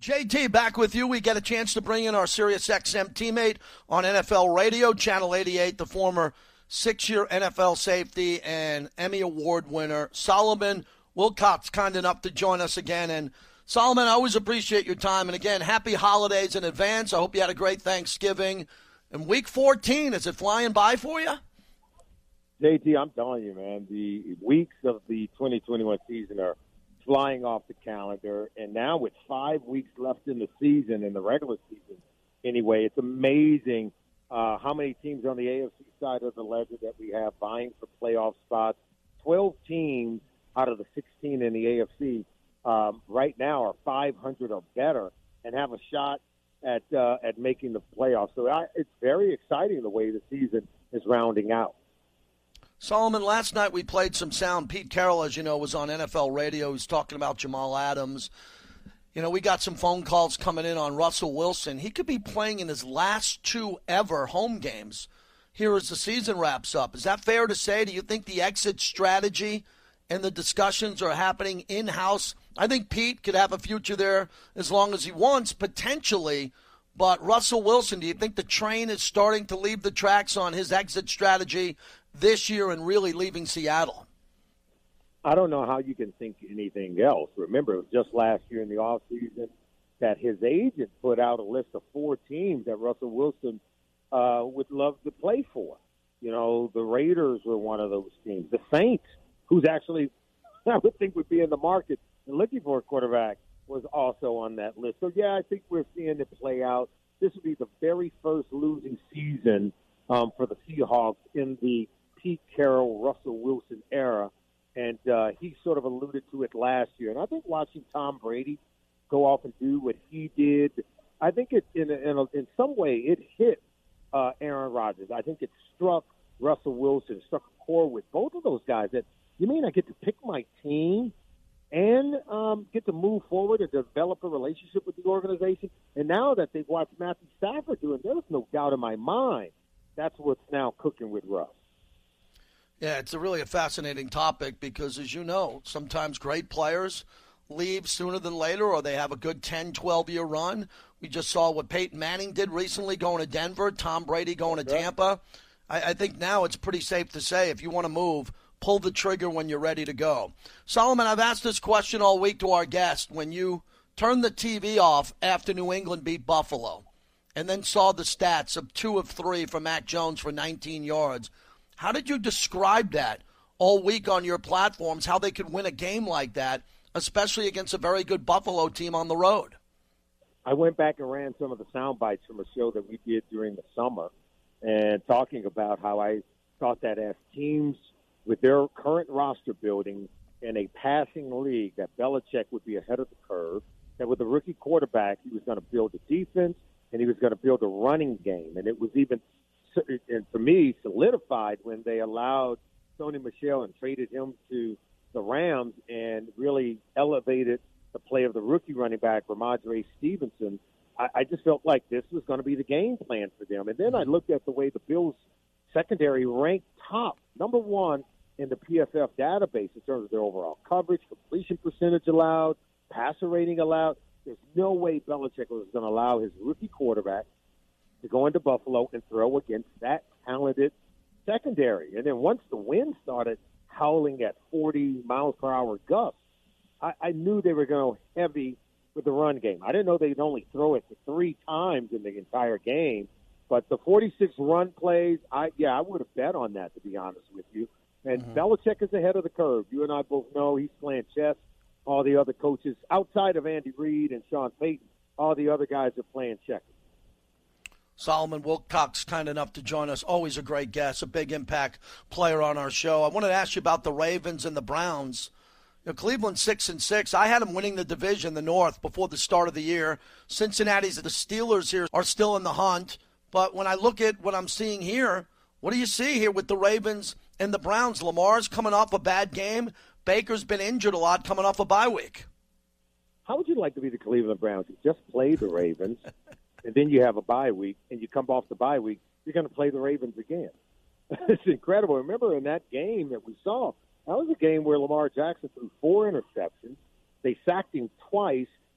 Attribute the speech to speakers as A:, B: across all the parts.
A: JT, back with you. We get a chance to bring in our SiriusXM teammate on NFL Radio, Channel 88, the former 6-year NFL safety and Emmy Award winner, Solomon Wilcots, kind enough to join us again. And Solomon, I always appreciate your time. And again, happy holidays in advance. I hope you had a great Thanksgiving. And week 14, is it flying by for you?
B: JT, I'm telling you, man, the weeks of the 2021 season are flying off the calendar. And now with 5 weeks left in the season, in the regular season anyway, it's amazing how many teams on the AFC side of the ledger that we have vying for playoff spots. 12 teams out of the 16 in the AFC right now are 500 or better and have a shot at making the playoffs. So it's very exciting the way the season is rounding out.
A: Solomon, last night we played some sound. Pete Carroll, as you know, was on NFL Radio. He was talking about Jamal Adams. You know, we got some phone calls coming in on Russell Wilson. He could be playing in his last 2 ever home games here as the season wraps up. Is that fair to say? Do you think the exit strategy and the discussions are happening in-house? I think Pete could have a future there as long as he wants, potentially. But Russell Wilson, do you think the train is starting to leave the tracks on his exit strategy this year and really leaving Seattle?
B: I don't know how you can think anything else. Remember, it was just last year in the offseason that his agent put out a list of 4 teams that Russell Wilson would love to play for. You know, the Raiders were one of those teams. The Saints, who's actually, I would think, would be in the market and looking for a quarterback, was also on that list. So, yeah, I think we're seeing it play out. This will be the very first losing season for the Seahawks in the Pete Carroll, Russell Wilson era. And he sort of alluded to it last year. And I think watching Tom Brady go off and do what he did, I think it in some way it hit Aaron Rodgers. I think it struck Russell Wilson, struck a chord with both of those guys that you mean I get to pick my team and get to move forward and develop a relationship with the organization. And now that they've watched Matthew Stafford do it, there's no doubt in my mind that's what's now cooking with Russ.
A: Yeah, it's really a fascinating topic because, as you know, sometimes great players leave sooner than later or they have a good 10, 12-year run. We just saw what Peyton Manning did recently going to Denver, Tom Brady going to Tampa. I think now it's pretty safe to say if you want to move, pull the trigger when you're ready to go. Solomon, I've asked this question all week to our guest. When you turned the TV off after New England beat Buffalo and then saw the stats of 2 of 3 for Mac Jones for 19 yards, how did you describe that all week on your platforms, how they could win a game like that, especially against a very good Buffalo team on the road?
B: I went back and ran some of the sound bites from a show that we did during the summer and talking about how I thought that as teams with their current roster building in a passing league, that Belichick would be ahead of the curve, that with a rookie quarterback, he was going to build a defense and he was going to build a running game. And it was even, and for me, solidified when they allowed Sony Michel and traded him to the Rams and really elevated the play of the rookie running back, Ramondre Stevenson. I just felt like this was going to be the game plan for them. And then I looked at the way the Bills secondary ranked top, number 1 in the PFF database in terms of their overall coverage, completion percentage allowed, passer rating allowed. There's no way Belichick was going to allow his rookie quarterback to go into Buffalo and throw against that talented secondary. And then once the wind started howling at 40 miles per hour gusts, I knew they were going to go heavy with the run game. I didn't know they'd only throw it 3 times in the entire game. But the 46 run plays, I would have bet on that, to be honest with you. And Belichick is ahead of the curve. You and I both know he's playing chess. All the other coaches, outside of Andy Reid and Sean Payton, all the other guys are playing checkers.
A: Solomon Wilcots, kind enough to join us. Always a great guest, a big impact player on our show. I wanted to ask you about the Ravens and the Browns. You know, Cleveland 6-6. I had them winning the division, the North, before the start of the year. Cincinnati's, the Steelers here are still in the hunt. But when I look at what I'm seeing here, what do you see here with the Ravens and the Browns? Lamar's coming off a bad game. Baker's been injured a lot coming off a bye week.
B: How would you like to be the Cleveland Browns? You just played the Ravens, and then you have a bye week, and you come off the bye week, you're going to play the Ravens again. It's incredible. Remember in that game that we saw, that was a game where Lamar Jackson threw 4 interceptions. They sacked him twice,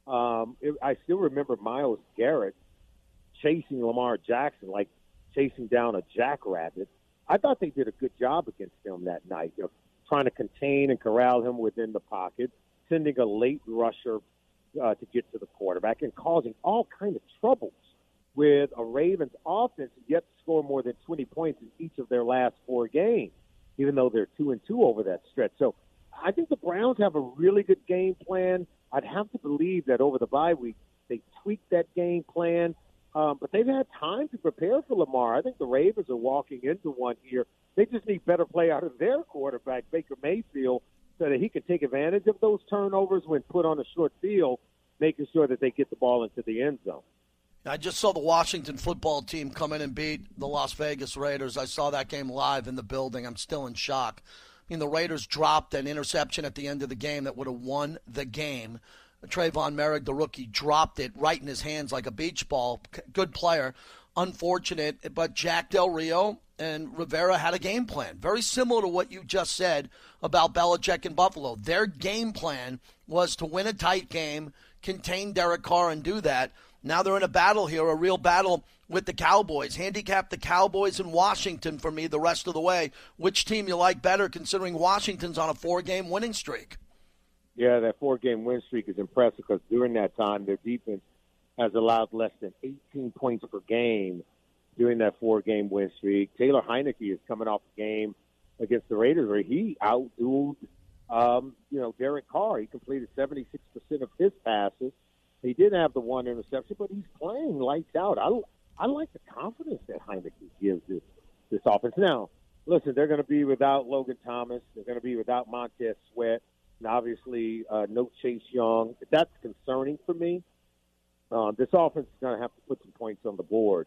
B: I still remember Myles Garrett chasing Lamar Jackson like chasing down a jackrabbit. I thought they did a good job against him that night, trying to contain and corral him within the pocket, sending a late rusher to get to the quarterback, and causing all kinds of troubles with a Ravens offense yet to score more than 20 points in each of their last 4 games, even though they're 2-2 over that stretch. So I think the Browns have a really good game plan. I'd have to believe that over the bye week they tweaked that game plan, but they've had time to prepare for Lamar. I think the Ravens are walking into one here. They just need better play out of their quarterback, Baker Mayfield, so that he can take advantage of those turnovers when put on a short field, making sure that they get the ball into the end zone.
A: I just saw the Washington football team come in and beat the Las Vegas Raiders. I saw that game live in the building. I'm still in shock. I mean, the Raiders dropped an interception at the end of the game that would have won the game. Trayvon Merrick, the rookie, dropped it right in his hands like a beach ball. Good player. Unfortunate, but Jack Del Rio and Rivera had a game plan. Very similar to what you just said about Belichick and Buffalo. Their game plan was to win a tight game, contain Derek Carr, and do that. Now they're in a battle here, a real battle with the Cowboys. Handicap the Cowboys in Washington for me the rest of the way. Which team you like better, considering Washington's on a 4-game winning streak?
B: Yeah, that 4-game win streak is impressive because during that time, their defense has allowed less than 18 points per game during that 4-game win streak. Taylor Heineke is coming off a game against the Raiders where he outdueled, Derek Carr. He completed 76% of his passes. He did have the one interception, but he's playing lights out. I like the confidence that Heineke gives this offense. Now, listen, they're going to be without Logan Thomas. They're going to be without Montez Sweat. And obviously, no Chase Young. That's concerning for me. This offense is going to have to put some points on the board,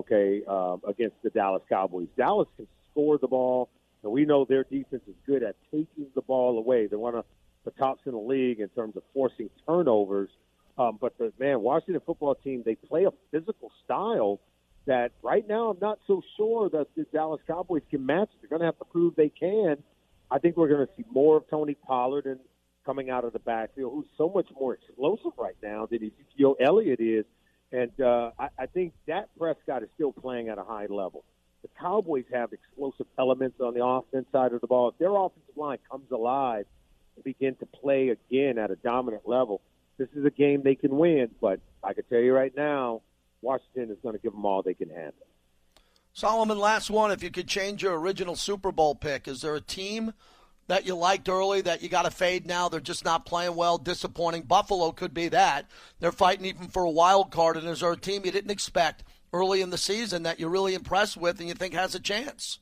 B: against the Dallas Cowboys. Dallas can score the ball, and we know their defense is good at taking the ball away. They're one of the tops in the league in terms of forcing turnovers. But the Washington football team, they play a physical style that right now I'm not so sure that the Dallas Cowboys can match. They're going to have to prove they can. I think we're going to see more of Tony Pollard and coming out of the backfield, who's so much more explosive right now than Ezekiel Elliott is. And I think Dak Prescott is still playing at a high level. The Cowboys have explosive elements on the offense side of the ball. If their offensive line comes alive and begin to play again at a dominant level, this is a game they can win. But I can tell you right now, Washington is going to give them all they can handle.
A: Solomon, last one. If you could change your original Super Bowl pick, is there a team that you liked early that you got to fade now? They're just not playing well, disappointing. Buffalo could be that. They're fighting even for a wild card. And is there a team you didn't expect early in the season that you're really impressed with and you think has a chance?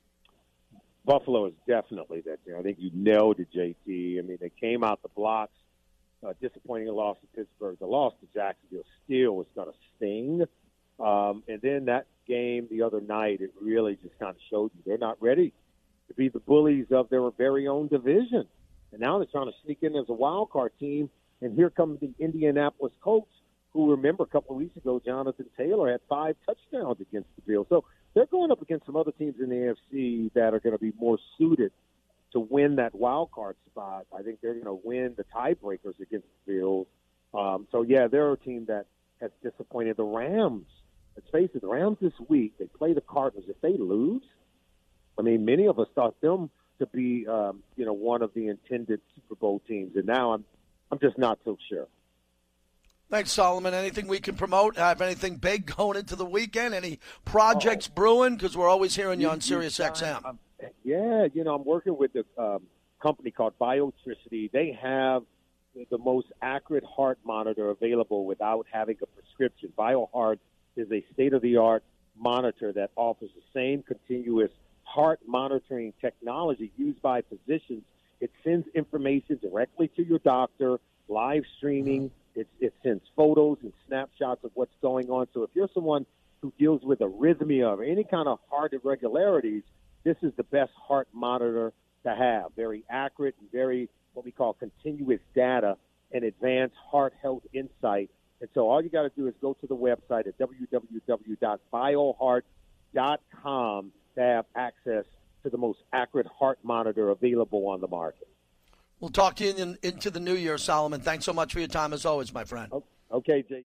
B: Buffalo is definitely that team. I think you nailed it, JT. I mean, they came out the blocks. Disappointing loss to Pittsburgh. The loss to Jacksonville still was going to sting. And then that game the other night, it really just kind of showed you they're not ready to be the bullies of their very own division. And now they're trying to sneak in as a wild card team. And here comes the Indianapolis Colts, who, remember, a couple of weeks ago, Jonathan Taylor had 5 touchdowns against the Bills. So they're going up against some other teams in the AFC that are going to be more suited to win that wild card spot. I think they're going to win the tiebreakers against the Bills. They're a team that has disappointed the Rams. Let's face it, the Rams this week, they play the Cardinals. If they lose, I mean, many of us thought them to be, one of the intended Super Bowl teams, and now I'm just not so sure.
A: Thanks, Solomon. Anything we can promote? Have anything big going into the weekend? Any projects brewing? Because we're always hearing you on Sirius XM.
B: I'm working with a company called Biotricity. They have the most accurate heart monitor available without having a prescription. Bioheart is a state-of-the-art monitor that offers the same continuous heart monitoring technology used by physicians. It sends information directly to your doctor, live streaming. It sends photos and snapshots of what's going on. So if you're someone who deals with arrhythmia or any kind of heart irregularities, this is the best heart monitor to have. Very accurate and very what we call continuous data and advanced heart health insight. And so all you got to do is go to the website at www.bioheart.com to have access to the most accurate heart monitor available on the market.
A: We'll talk to you into the new year, Solomon. Thanks so much for your time as always, my friend.
B: Okay, Jay.